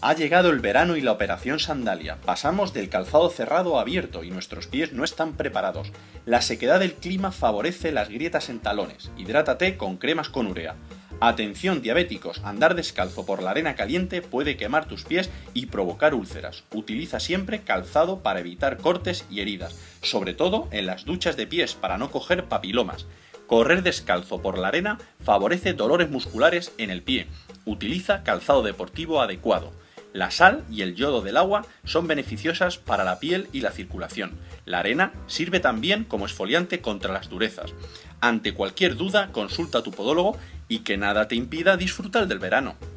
Ha llegado el verano y la operación sandalia. Pasamos del calzado cerrado a abierto y nuestros pies no están preparados. La sequedad del clima favorece las grietas en talones. Hidrátate con cremas con urea. Atención diabéticos, andar descalzo por la arena caliente puede quemar tus pies y provocar úlceras. Utiliza siempre calzado para evitar cortes y heridas, sobre todo en las duchas de pies para no coger papilomas. Correr descalzo por la arena favorece dolores musculares en el pie. Utiliza calzado deportivo adecuado. La sal y el yodo del agua son beneficiosas para la piel y la circulación. La arena sirve también como exfoliante contra las durezas. Ante cualquier duda, consulta a tu podólogo y que nada te impida disfrutar del verano.